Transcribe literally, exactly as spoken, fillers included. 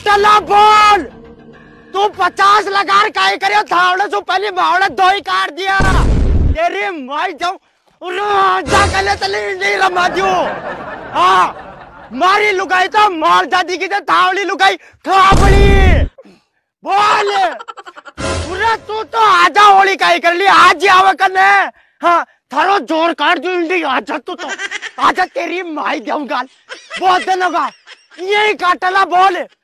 काटला बोल। तू पचास लगा काय करे थावड़े से पहले मावड़े दो ही काट दिया। तेरी माई जाऊं राजा कले चले नहीं रमा दियो। हाँ मारी लुगाई तो मार दादी की तो थावड़ी लुगाई खाबड़ी बोल। पूरा तू तो आजा होली काय कर ली आज ही आवे करने। हाँ थारो जोर काट जो इंडी आजा तू तो आजा तेरी माई जाऊं गाल बहुत दिन होगा यही काटला बोल।